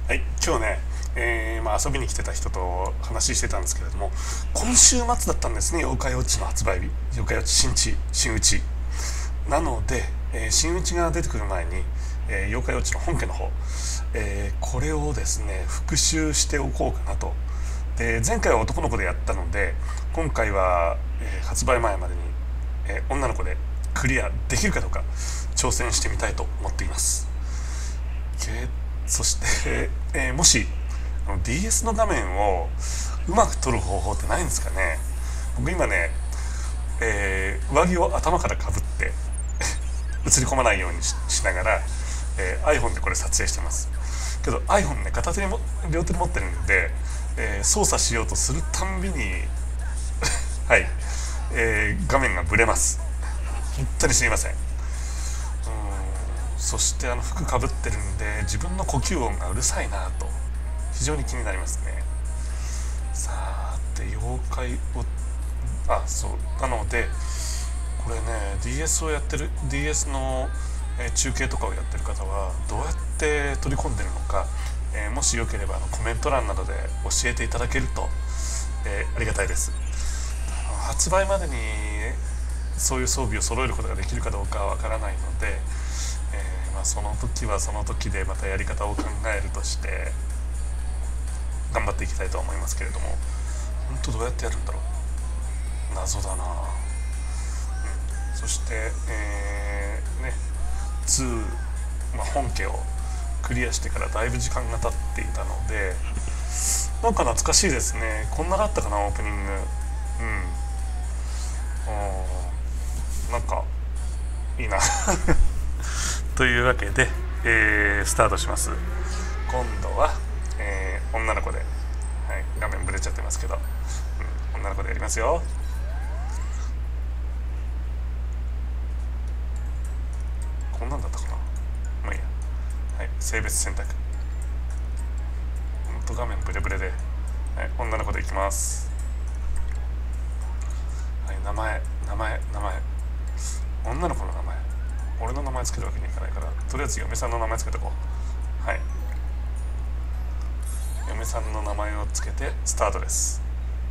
はい、今日ね、遊びに来てた人と話してたんですけれども、今週末だったんですね。妖怪ウォッチの発売日、妖怪ウォッチ新内なので、新内が出てくる前に、妖怪ウォッチの本家の方、これをですね復習しておこうかなと。で、前回は男の子でやったので、今回は、発売前までに、女の子でクリアできるかどうか挑戦してみたいと思っています。そして、もしDS の画面をうまく撮る方法ってないんですかね。僕今ね、上着を頭からかぶって映り込まないように しながら、iPhone でこれ撮影してますけど、 iPhone ね片手にも両手に持ってるんで、操作しようとするたんびにはい、画面がブレます。本当にすみません。そして服かぶってるんで自分の呼吸音がうるさいなと非常に気になりますね。さて、妖怪をそうなので、これね DS をやってる DS の中継とかをやってる方はどうやって取り込んでるのか、もしよければコメント欄などで教えていただけると、ありがたいです。発売までにそういう装備を揃えることができるかどうかはわからないので、その時はその時でまたやり方を考えるとして頑張っていきたいと思いますけれども、本当どうやってやるんだろう、謎だな。そして、2、本家をクリアしてからだいぶ時間が経っていたので、なんか懐かしいですね。こんなだったかな、オープニング。なんかいいなというわけで、スタートします。今度は、女の子で、はい、画面ブレちゃってますけど、女の子でやりますよ。こんなんだったかな。まあいいや。はい、性別選択。ほんと画面ブレブレで、はい、女の子でいきます。はい、名前女の子の名前、俺の名前つけるわけにいかないから、とりあえず嫁さんの名前つけとこう。はい、嫁さんの名前をつけてスタートです。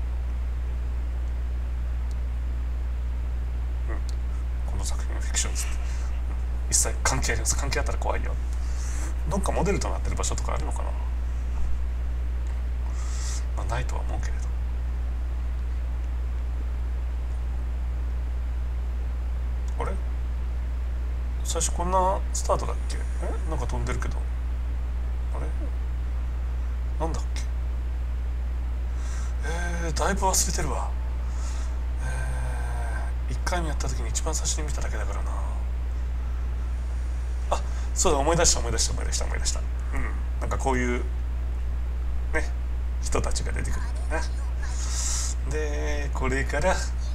この作品はフィクションです。一切関係あります。関係あったら怖いよ。どっかモデルとなってる場所とかあるのかな。ないとは思うけれど。あれ、最初こんなスタートだっけ。なんか飛んでるけど、あれなんだっけ。だいぶ忘れてるわ。1回目やった時に一番最初に見ただけだからな。あ、そうだ、思い出した。なんかこういうね人たちが出てくるんだな。でこれから、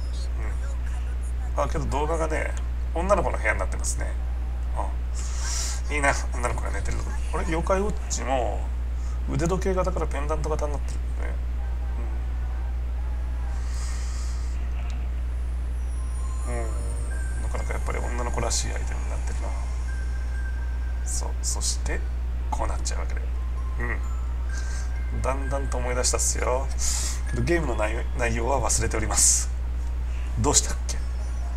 けど動画がね女の子の部屋になってますね。いいな、女の子が寝てるところ。あれ、妖怪ウォッチも腕時計型からペンダント型になってるね。なかなかやっぱり女の子らしいアイテムになってるな。そしてこうなっちゃうわけで、だんだんと思い出したっすよ。けどゲームの内容は忘れております。どうしたっけ。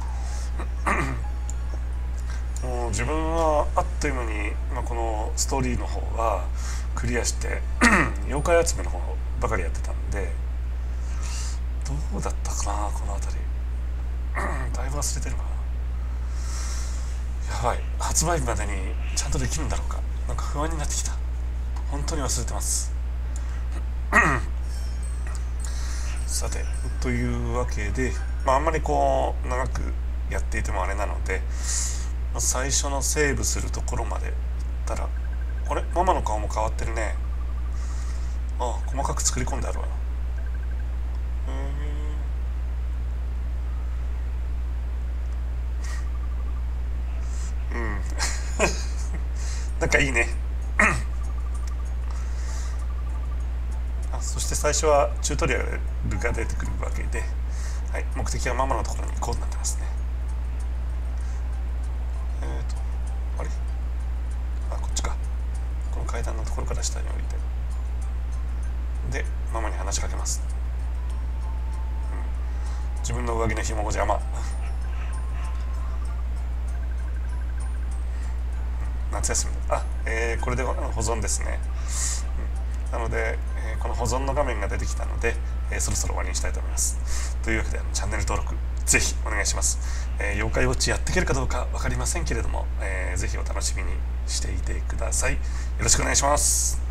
もう自分はあっという間に、このストーリーの方はクリアして妖怪集めの方ばかりやってたんで、どうだったかなこの辺りだいぶ忘れてるわ。やばい、発売日までにちゃんとできるんだろうか。なんか不安になってきた。本当に忘れてますさて、というわけで、あんまりこう長くやっていてもあれなので、最初のセーブするところまで行ったら、あれ、ママの顔も変わってるね。細かく作り込んであるわ。なんかいいねそして最初はチュートリアルが出てくるわけで、はい、目的はママのところにこうなってますね。あれ、こっちか。この階段のところからから下に降りて、でママに話しかけます。自分の上着の紐が邪魔。夏休みこれで保存ですね。なので、この保存の画面が出てきたので、そろそろ終わりにしたいと思います。というわけでチャンネル登録ぜひお願いします。妖怪ウォッチやっていけるかどうか分かりませんけれども、ぜひお楽しみにしていてください。よろしくお願いします。